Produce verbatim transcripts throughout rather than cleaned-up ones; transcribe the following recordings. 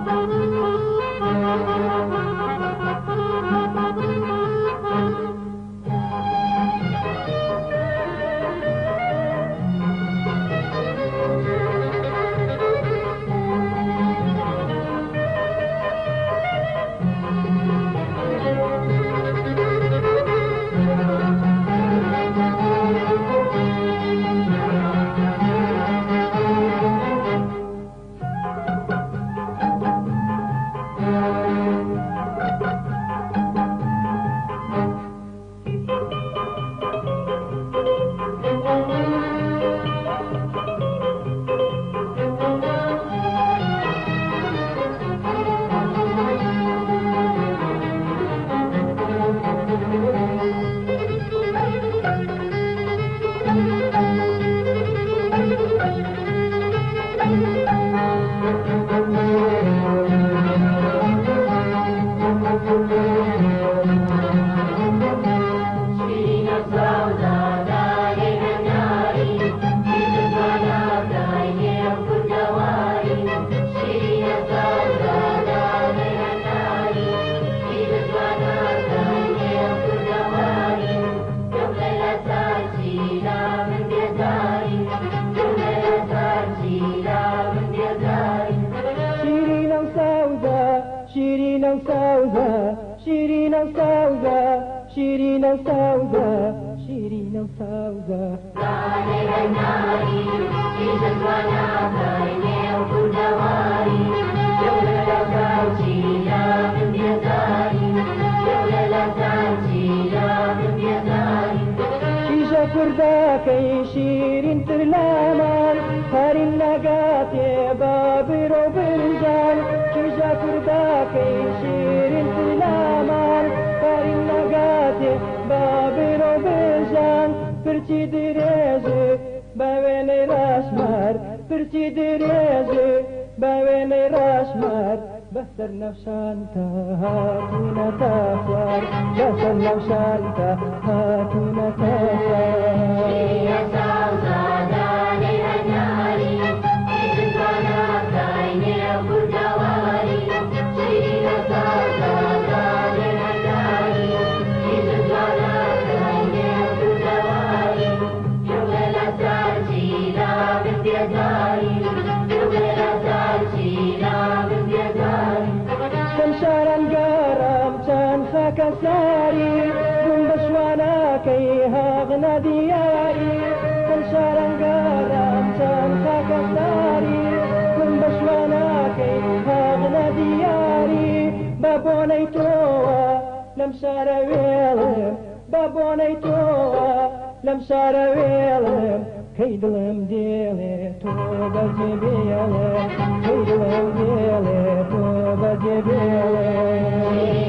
شيرين وسوداء شيرين وسوداء شيرين وسوداء شيرين وسوداء طالع الناري في جدوانا باينة وكل دواري دولة لا تجيلا من بيزاري دولة لا تجيلا من بيزاري شيشة كرداكي شيرين ترلامان هاري النقاتي بابر وبرجال شيشة كرداكي شيرين ترلامان هاري النقاتي بابر وبرجال برچی درێژێ باوێنەی ڕاشمار برچی درێژێ باوێنەی ڕاشمار بەسەر نەوشانتە هاتوونەتە خوار بەسەر نەوشانتە هاتوونەتە كساري من بشوانا كي هاغنا دياري كل شارنقارا مشان كساري من بشوانا كي هاغنا دياري بابوني توا لمشار ويلم بابوني توا لمشار ويلم كي دلم ديلي تو بجبيلي كي دلم ديلي تو بجبيلي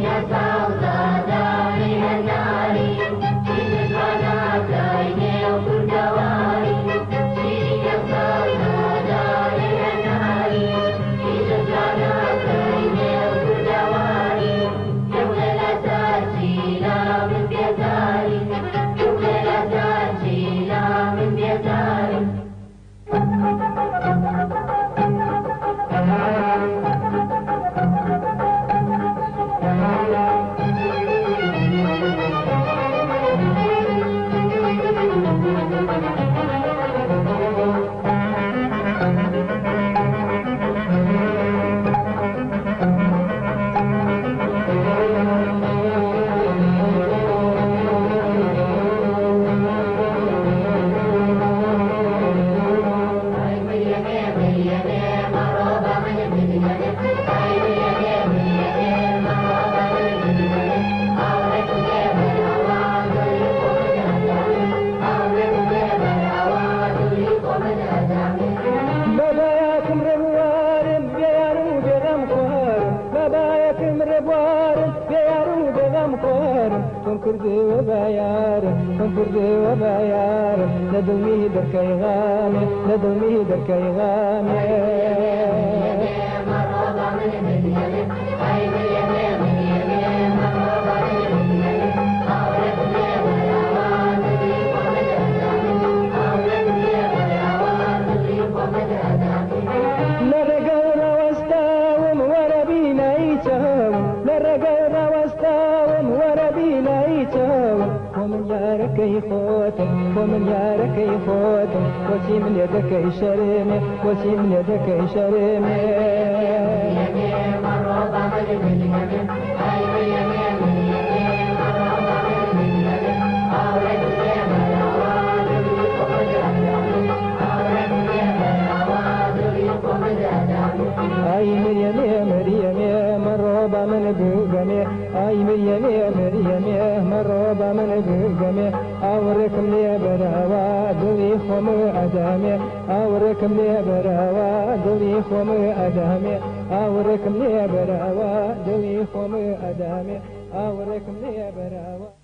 كردي وبايار كردي وبايار ندمي دركي غامي ندمي دركي غامي نرقل وستاوم ورا لايتهم لرقل روستاهم وربي لايتهم ومن يارك يخوتهم ومن يارك يخوتهم وسي من يدك يشرمي وسي من يدك يشرمي اي مريم يا مريم يا مروبة من بقمي اي مريم يا مريم يا مروبة من بقمي اوركم لي براوا دوري خم ادامي اوركم لي براوا دوري خم ادامي اوركم لي براوا دوري خم ادامي اوركم لي براوا